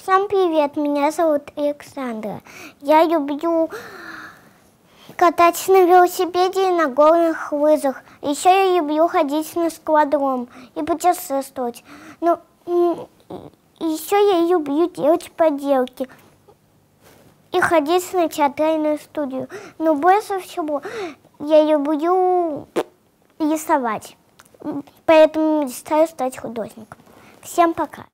Всем привет, меня зовут Александра. Я люблю кататься на велосипеде и на горных лыжах. Еще я люблю ходить на скалодром и путешествовать. Еще я люблю делать поделки и ходить на театральную студию. Но больше всего я люблю рисовать, поэтому мечтаю стать художником. Всем пока!